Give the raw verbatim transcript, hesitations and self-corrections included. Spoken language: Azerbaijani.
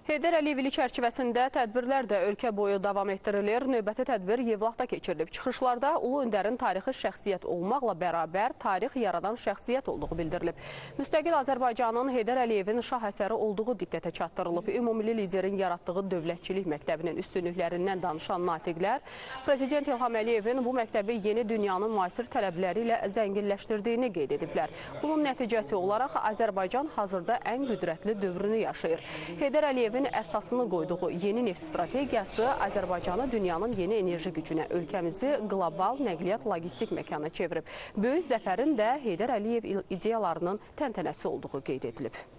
Heydər Əliyev ili çərçivəsində tədbirlər də ölkə boyu davam etdirilir. Növbəti tədbir Yevlaxda keçirilib. Çıxışlarda Ulu Öndərin tarixi şəxsiyyət olmaqla bərabər tarix yaradan şəxsiyyət olduğu bildirilib. Müstəqil Azərbaycanın Heydər Əliyevin şah əsəri olduğu diqqətə çatdırılıb. Ümumilli liderin yaratdığı dövlətçilik məktəbinin üstünlüklərindən danışan natiqlər, Prezident İlham Əliyevin bu məktəbi yeni dünyanın müasir tələbləri ilə zənginləşdirdiyini qeyd ediblər. Bunun nəticəsi olaraq Azərbaycan hazırda ən qüdrətli dövrünü yaşayır. Heydər Əliyevin əsasını qoyduğu yeni neft strategiyası Azərbaycanı dünyanın yeni enerji gücünə, ölkəmizi qlobal nəqliyyat logistik məkana çevirib. Böyük zəfərin də Heydər Əliyev ideyalarının təntənəsi olduğu qeyd edilib.